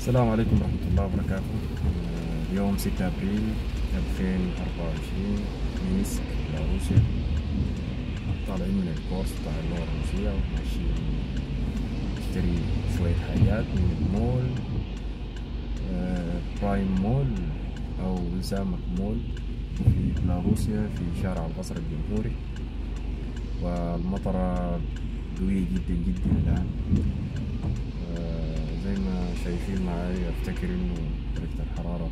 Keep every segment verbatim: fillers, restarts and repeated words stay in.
السلام عليكم ورحمة الله وبركاته. آه، اليوم ستة أبريل ألفين وأربعة وعشرين، مينسك بيلاروسيا. طالعين من الكورس بتاع اللغة الروسية وماشيين نشتري شوية حاجات من المول، آه، برايم مول أو لسامك مول في بيلاروسيا في شارع القصر الجمهوري. والمطرة قوية جدا جدا الآن. زي ما شايفين معاي، افتكر انه درجة الحرارة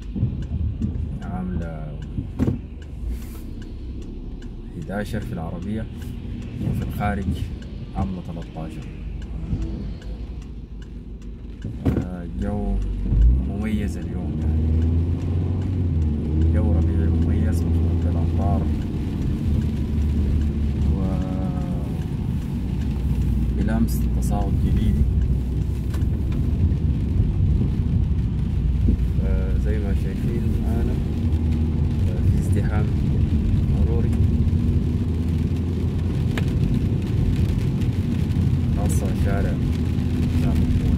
عاملة حداشر في العربية، وفي الخارج عاملة تلتاشر. الجو مميز اليوم، يعني جو ربيعي مميز مخلوط بالأمطار وبلمس تصاعد جليدي. زي ما شايفين معانا في ازدحام مروري، خاصة شارع جامع مول.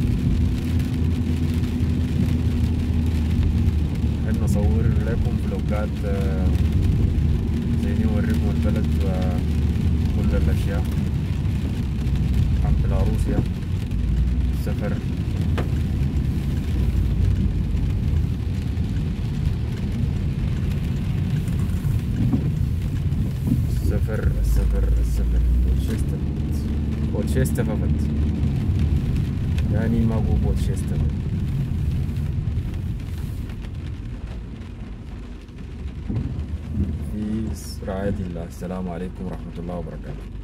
حنا نصور لكم فلوقات زي دي، نوريكم البلد وكل الأشياء عن بيلاروسيا. السفر السفر السفر السفر بولشيستفت بولشيستفت يعني ما هو بولشيستفت. في رعاية الله. السلام عليكم ورحمة الله وبركاته.